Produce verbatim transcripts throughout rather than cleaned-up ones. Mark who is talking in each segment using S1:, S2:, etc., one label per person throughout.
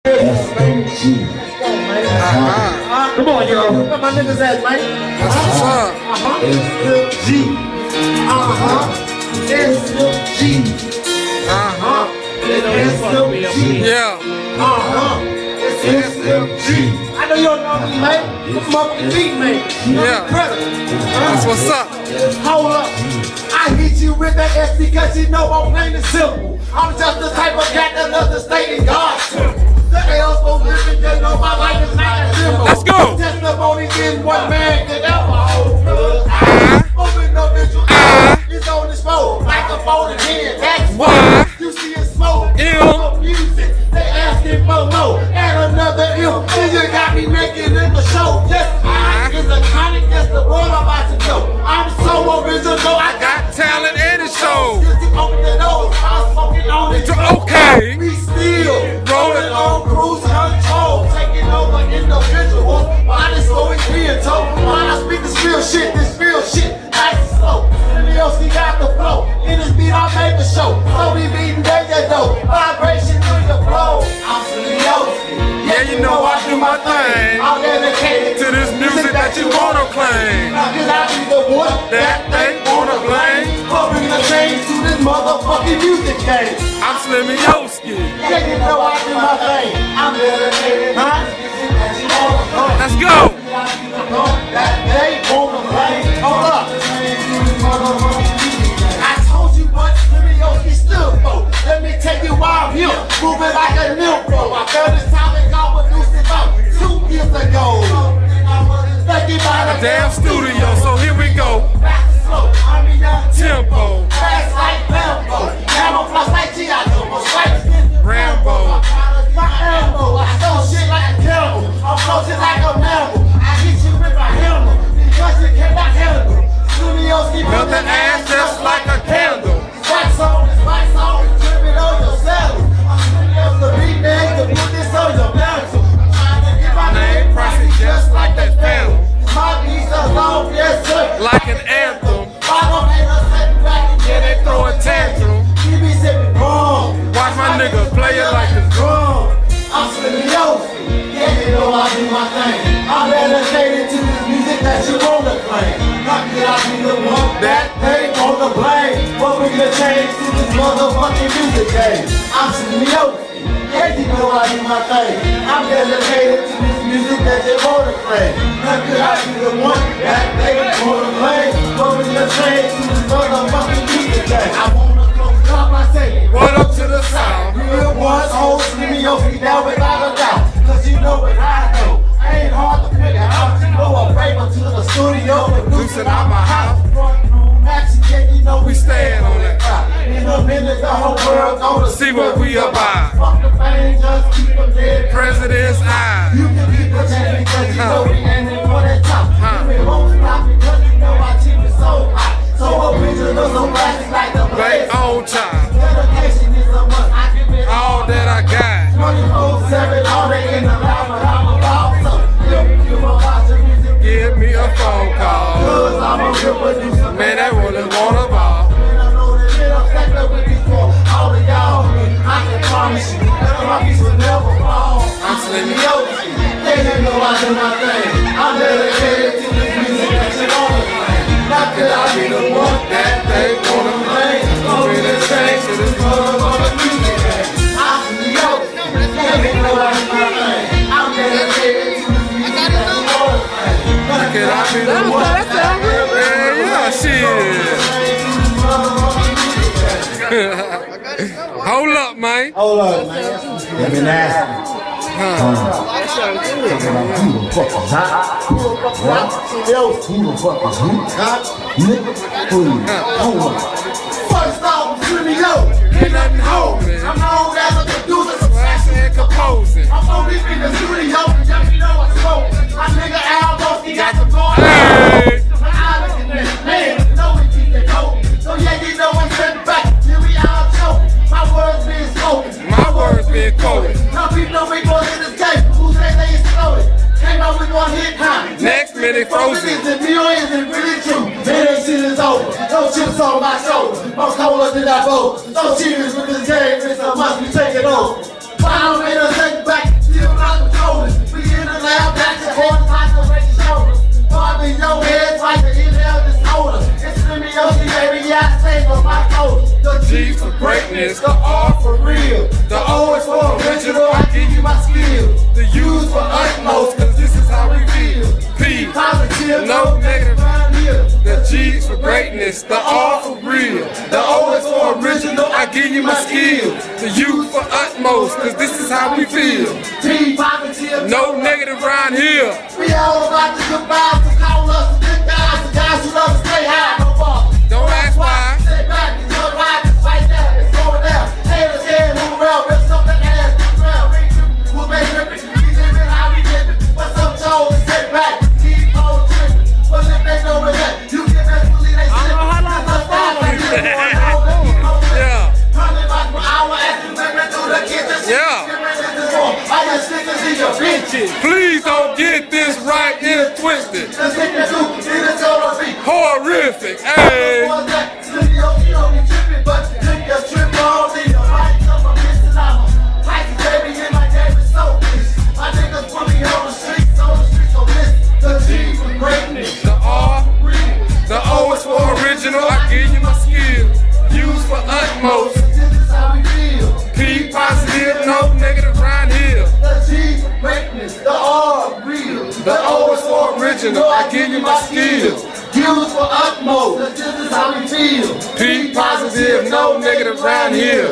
S1: S M G.
S2: Uh-huh. Come on, yo. Where my niggas at, man?
S1: That's what's up. Uh-huh. S M G. Uh-huh. S M G.
S2: Uh-huh.
S1: S M G.
S2: Yeah.
S1: Uh-huh. S M G.
S2: I know you don't know me, man. Come up and beat me.
S3: Yeah. That's what's up.
S2: Hold up. I hit you with that S because you know I'm plain and simple. I'm just the type of cat that loves to stay in God's temple. The L's for living, you know my life is not as simple.
S3: Let's go.
S2: Testimony in one man can ever hold. I open no visual. It's on this phone like a phone again. That's why you see it smoke.
S3: Ew.
S2: Music. They asking for more. And another ill. Then you got me making it the show. Yes, I is the chronic. That's the world I'm about to know. I'm so original. I got
S3: talent in the show.
S2: Open the door. I'm smoking on it.
S3: Okay.
S2: We still rolling on cruise control. Taking over individuals. While this always being told. While I speak this real shit. This real shit. Nice and slow. Somebody else he got the flow. In this beat I made the show. So we beating there you go. Vibration through your flow. I'm Silioski.
S3: Yeah, you know I do my thing.
S2: I'm dedicated
S3: to this music that you wanna claim.
S2: Now can I be the one
S3: that they wanna blame?
S2: For bringing the change to this motherfucking music game.
S3: I'm Silioski.
S2: Yeah, you know I do my thing. I'm dedicated to this music that you wanna claim.
S3: Let's go.
S2: That they wanna blame. Hold up. I told you what Silioski stood for. Let me tell you why I'm here. Moving like a nympho. I felt this time and God was losing up two years ago.
S3: A damn studio, so here we go. Tempo.
S2: Fast like Lambo. Camouflage like G I Joe.
S3: Rambo.
S2: My ammo. I stole shit like a camel. I'm floating like a mammal. I hit you with my hammer because you cannot handle. Silioski
S3: Melt that ass just like a candle.
S2: Wax on, it's wax on, drip it on your saddle. I'm sitting up the beat man to put this on your mantle. I'm trying to get my name pricey just like that family. My piece of long, yes sir.
S3: Like an anthem.
S2: Bottom ain't a setting back and
S3: Yeah, they throw a tantrum.
S2: he be sipping wrong.
S3: Watch my nigga play it like it's drum.
S2: I'm Silioski. Yeah, you know I do my thing. I'm dedicated to this music that you wanna play. How could I be the one that they wanna blame? What we gonna change to this motherfucking music game? I'm Silioski. Yeah, you know I do my thing. I'm dedicated to this music that they wanna play. How could I be the one that they wanna blame? What we gonna change to this motherfucking music game? I wanna close up, I say.
S3: What up to the sound?
S2: Real ones, old Silioski, now without a doubt. Cause you know what I know. Ain't hard to figure out. You know a favor to the studio.
S3: Producing out my house.
S2: Front room action, yeah, you know
S3: We staying on that.
S2: in a minute, the whole world gonna
S3: See what we about.
S2: Fuck the fame, just keep them dead.
S3: President's eyes.
S2: You can keep the change because you know we aiming for that top.
S3: Huh.
S2: We won't stop because you know our team is so hot. So original, so classic like the
S3: Right
S2: blaze.
S3: on time.
S2: Dedication is a must. I give it
S3: All that I got.
S2: twenty-four seven, all day in the lab, but I'm about so. If you about your music,
S3: Give me a phone call.
S2: cause I'm a real producer.
S3: Man, that really wanna ball.
S2: And I know that it affect up with these for all of y'all. I can promise you that my piece will never fall. I'm Silioski. Yeah, you know I do my thing. I'm dedicated to this music that you wanna play. Not that I be the one that they wanna play. Oh, we the change to this motherfucking music game. I'm Silioski. Yeah, you know I do my thing. I'm dedicated to this music that you wanna play. Not
S3: Can I be the one? Yeah, yeah, shit. Hold up, man.
S2: Hold up, man.
S1: Let me ask you. Who the fuck is hot? Who the fuck is who? Nigga, please. Hold up.
S2: First off, Silioski.
S3: Ain't nothing holding.
S2: I'm known as a producer.
S3: Flashing and composing.
S2: I'm gonna be in the studio. Yeah, you know I smoke. My nigga Al Dorsey got the ball.
S3: Hey.
S2: My eyes looking at man, you know we keep it cold. So yeah, you know I'm sitting back. Here we all choking. My words being spoken.
S3: My words being quoted.
S2: Now people know we going in this game. Who say they exploded? Came out with one hit high.
S3: Next minute frozen.
S2: Is it real? Is it really true? Man, that shit is over. No chips on my shoulder. I'm colder than I vote. No cheaters with this game. It's a must be taken over. Final in a second back. know I give you my skills to use for utmost, cause this is how we feel.
S3: P,
S2: Positive,
S3: no negative.
S2: around here.
S3: The G's for greatness, the R for real, the O is for original. I give you my skills, the U for utmost, cause this is how we feel.
S2: P, positive,
S3: No negative around here.
S2: we all about the good vibes, so call us the good guys, the guys who love to stay high, no bar.
S3: Don't ask why.
S2: Sit back and your ride is right there, it's going down. Haters here, move around, rip something ass, move around, ring you, we'll make it, we living how we living. What's up, Joe? Sit back, keep on tripping. Well, if they know with that, you can best believe they slip. I don't know how long my phone is.
S3: Yeah.
S2: Running back for hour as you living through the kitchen.
S3: Yeah.
S2: I just stickers in your bitches.
S3: Please don't get this right, get it twisted.
S2: The stickers who need a total beat.
S3: Horrific, hey.
S2: What's that? Studio, you don't be tripping, but drink your trip on me. Right, come from Mister Lama. Like baby in my game is so peace. My niggas put me on the streets, on the streets, so listen. The G for greatness.
S3: The R, the O is for original. I give you my skills, use for utmost.
S2: This is how we feel.
S3: P, positive, no negative around here.
S2: The G for greatness. The R real.
S3: The O is for original. I give you my skills.
S2: Use for utmost. This is how we feel.
S3: P, positive, no negative around here.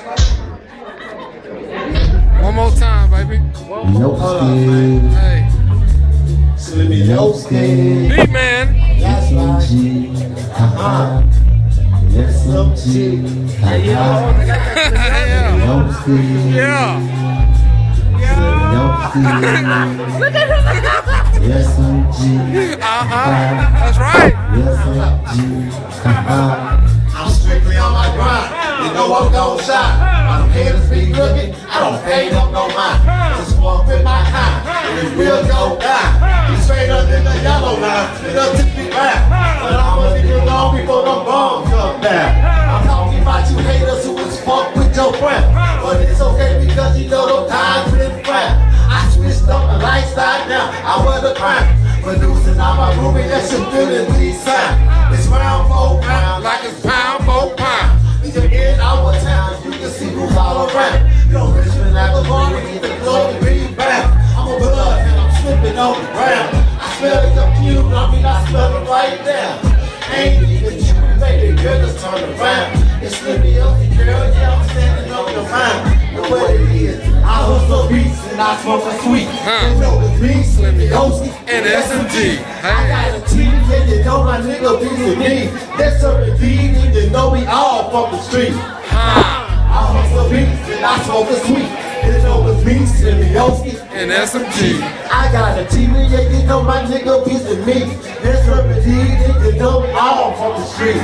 S3: One more time, baby.
S1: No skills.
S3: Hey,
S1: No skills.
S3: beat man.
S1: S M G. Haha. S M G. Haha.
S3: Yeah.
S1: No skills.
S3: Yeah.
S1: No skills. S M G.
S3: Uh-huh. That's right.
S1: S M G. Haha.
S2: I'm strictly on my grind. You know I'm gon' shine. I don't care to be looking. I don't pay them no mind. Just walk with my kind. And it will go down. You straight up in the yellow line. It doesn't be bad. But I'ma leave you alone before the bombs come down. I'm talking about you haters who was fucked with your friend. But it's okay because you know them times been flat. I switched up the lifestyle now. I wear the crown. Producing out my room and that shit feeling please sign. It's round for round
S3: Like it's pound for pound.
S2: you in our town, you can see who's all around. You know, Richmond, Alabama, get the glory rebound. I'm a blood and I'm slipping on the ground. I smell the confusion, I mean, I smell it right now. Ain't even you, baby, girl, just turn around. It's slippy up the girl, yeah, I'm standing on the ground. The way it is, I hustle beats and I smoke a sweet.
S3: Huh.
S2: You know it's me, Slimmy Oski,
S3: And S M G.
S2: I got a team, and you know my nigga be with me. That's serving beat, and you know we all from the street.
S3: Huh.
S2: I hustle beats and I smoke a sweet. You know it's me, Slimmy Oski,
S3: And S M G.
S2: I got a team, and yeah, you know my nigga be with me. That's serving beat, and you know we all from the street.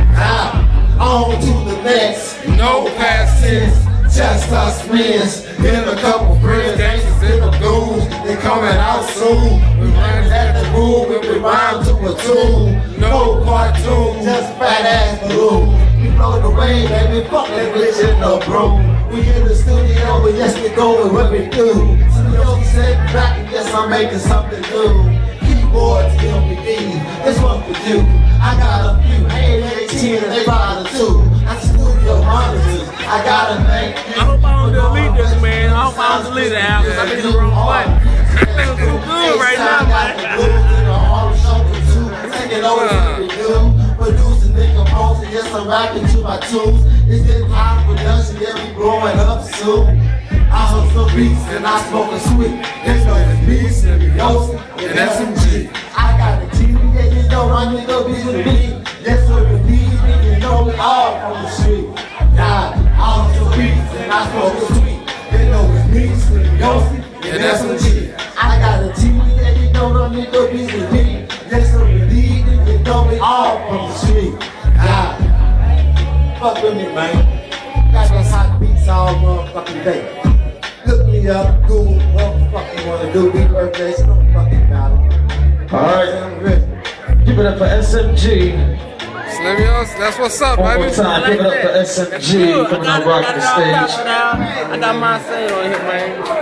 S2: Now, on to the next.
S3: No past tense.
S2: Just us friends, been a couple friends, gangsters in the goons, they coming out soon. We running at the room and we rhyme to a tune. No cartoon, just fat ass balloon. We blow the way, baby, fuck that bitch in the broom. We in the studio, but yes we go with what we do. Studio sit back and yes I'm making something new. Keyboards, M P Ds, this one for you. I got a few eighteen and they buy the two. I studio monitors, I got a thing.
S4: I hope I don't delete this, man. I hope I don't delete it, Al, because I did the wrong button. It feels too good right now, man.
S2: Taking over the review, producing and composing, yes, I'm rapping to my tunes. It's in high production, yeah, we growing up soon. I hustle beats and I smoke a sweet. There's no beats and we host and S M G. I got a T V, yeah, you know my nigga be with me. Yes, sir, the beat, you know we all from the street. Nah, I hustle beats and I smoke a sweet. They know it's me, Slimmy Oski, and S M G. I got a T V, yeah, you know my nigga be with me. Yes, sir, the beat, you know we all from the street. Nah, fuck with me, man. Got those hot beats all motherfucking day. Look me up, Google, what the fuck you wanna do, beat birthdays, no fucking matter.
S5: Alright, give it up for S M G.
S3: Slimmy, that's what's up,
S5: One more
S3: baby.
S5: time, give it up for S M G coming on rocking the stage.
S4: I got my say on here, man.